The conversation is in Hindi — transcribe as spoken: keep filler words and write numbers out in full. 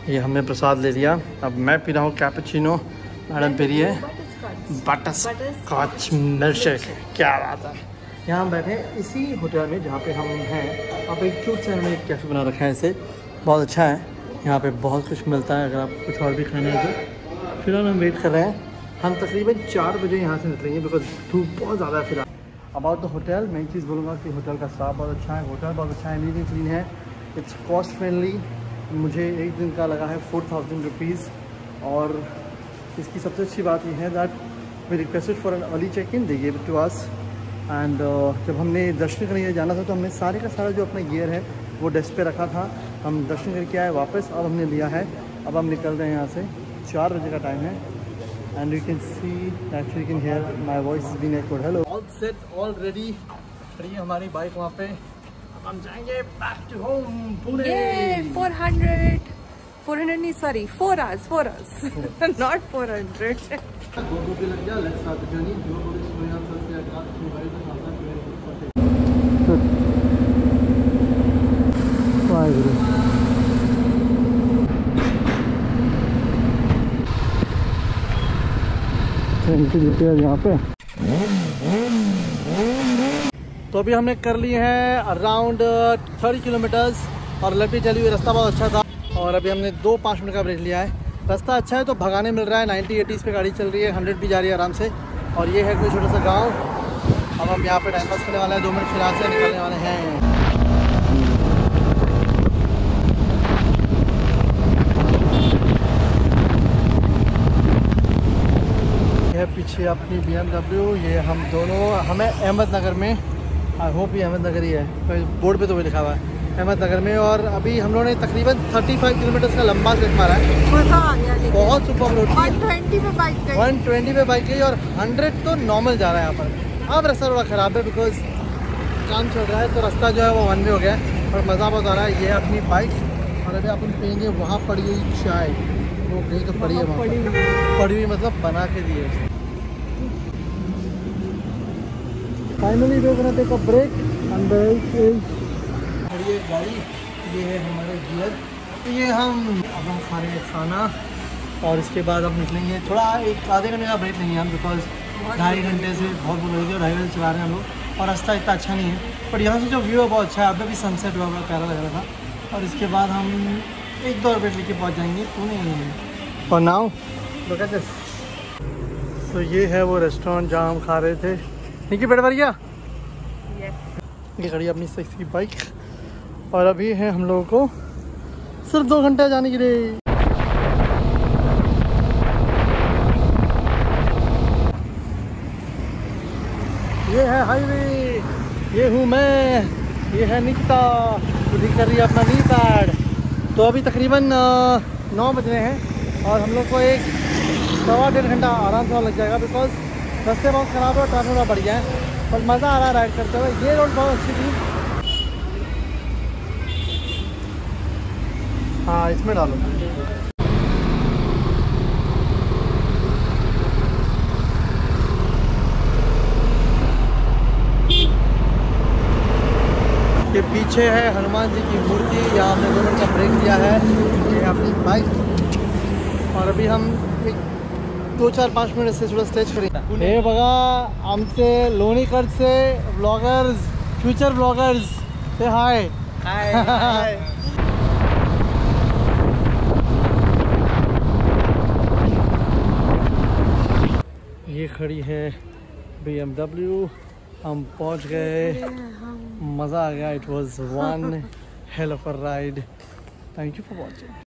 ये हमने प्रसाद ले लिया। अब मैं पी रहा हूँ कैपुचिनो, मैडम पी रही है बटर स्कॉच मिल्क शेक। क्या बात है। यहाँ हम बैठे इसी होटल में जहाँ पे हम हैं। आप एक क्यूट से हमने कैफ़े बना रखा है, इसे बहुत अच्छा है। यहाँ पे बहुत कुछ मिलता है, अगर आप कुछ और भी खाना है तो। फिलहाल हम वेट कर रहे हैं। हम तकरीबन चार बजे यहाँ से निकलेंगे बिकॉज धूप बहुत ज़्यादा है। फिलहाल अबाउट द होटल मैं एक चीज़ बोलूँगा कि होटल का स्टाफ बहुत अच्छा है, होटल बहुत अच्छा है, नीट एंड क्लीन है, इट्स कॉस्ट फ्रेंडली। मुझे एक दिन का लगा है फोर थाउजेंड रुपीज़। और इसकी सबसे अच्छी बात यह है that we requested for an early check in, they give it to us. And जब हमने दर्शन करने जाना था तो हमने सारे का सारा जो अपना गियर है वो डेस्क पे रखा था। हम दर्शन करके आए वापस, अब हमने लिया है। अब हम निकल रहे हैं यहाँ से, चार बजे का टाइम है। And you can see that you can hear my voice is being echoed. Hello, all set all ready. खड़ी है हमारी बाइक वहाँ पे। अब हम जाएंगे back to home Pune. Four hundred four hundred नहीं, sorry four hours four hours not four hundred. दो दो पे लग गया। Let's start the journey. जो बोले सुबह यहाँ चल के आकर मोबाइल पे आता है। यहाँ पे तो अभी हमने कर लिए हैं अराउंड थर्टी किलोमीटर्स और लपी चली हुई। रास्ता बहुत अच्छा था और अभी हमने दो पाँच मिनट का ब्रेक लिया है। रास्ता अच्छा है तो भगाने मिल रहा है। नाइन्टी एटीज़ पे गाड़ी चल रही है, हंड्रेड भी जा रही है आराम से। और ये है कोई छोटा सा गांव। अब हम यहाँ पे टाइम पास करने वाले हैं, दो मिनट फिलहाल से निकलने वाले हैं। यह पीछे अपनी बी एम डब्ल्यू। ये हम दोनों, हमें अहमदनगर में, आई होप ये अहमदनगर ही है, बोर्ड पे तो वही लिखा हुआ है अहमदनगर में। और अभी हम लोगों ने तकरीबन पैंतीस किलोमीटर का लंबा सेट मारा है। बहुत सुपर रोड, वन ट्वेंटी पे बाइक गई वन ट्वेंटी पे बाइक गई और हंड्रेड तो नॉर्मल जा रहा है यहाँ पर। अब रास्ता थोड़ा ख़राब है बिकॉज काम चल रहा है तो रास्ता जो है वो वन वे हो गया है, और मज़ा बहुत आ रहा है। ये अपनी बाइक और अभी अपन पियेंगे वहाँ पड़ी हुई चाय। वो गई तो पड़ी है वहाँ पर, पड़ी हुई मतलब बना के दिए। Finally we gonna take a break अंदर ये गाड़ी। ये है हमारे गियर। तो ये हम अब हम खा रहे हैं खाना और इसके बाद हम निकलेंगे। थोड़ा एक आधे घंटे का ब्रेक नहीं है हम, बिकॉज ढाई घंटे से बहुत बोल रहे थे और ढाई घंटे चला रहे हैं हम लोग। और रास्ता इतना अच्छा नहीं है, पर यहाँ से जो व्यू है बहुत अच्छा है। अभी भी सनसेट हुआ हुआ प्यारा लग रहा था। और इसके बाद हम एक दो ब्रेक लेके पहुँच जाएंगे पुणे। और नाउ लुक एट दिस। तो ये है वो रेस्टोरेंट जहाँ हम खा रहे थे। निकी पेट भर गया। ये खड़ी अपनी सेक्सी बाइक और अभी है हम लोगों को सिर्फ दो घंटे जाने के लिए। ये है हाईवे, ये हूँ मैं, ये है निकिता, पूरी कर रही है अपना नी पैड। तो अभी तकरीबन नौ बज रहे हैं और हम लोग को एक सवा डेढ़ घंटा आराम से लग जाएगा बिकॉज रास्ते बहुत ख़राब है और ट्रैफिक बहुत बढ़िया है। पर मज़ा आ रहा है राइड करते हुए। ये रोड बहुत अच्छी थी। हाँ इसमें डालो। ये पीछे है हनुमान जी की मूर्ति। यहाँ हमने दो मिनट का ब्रेक लिया है। ये अपनी बाइक और अभी हम एक दो चार पाँच मिनट से थोड़ा स्ट्रेच करेंगे। हे बघा आमचे लोणीकर से ब्लॉगर्स, फ्यूचर ब्लॉगर्स से हाय हाय। ये खड़ी है बी एम डब्ल्यू। हम पहुंच गए, मज़ा आ गया। It was one hell of a ride. Thank you for watching.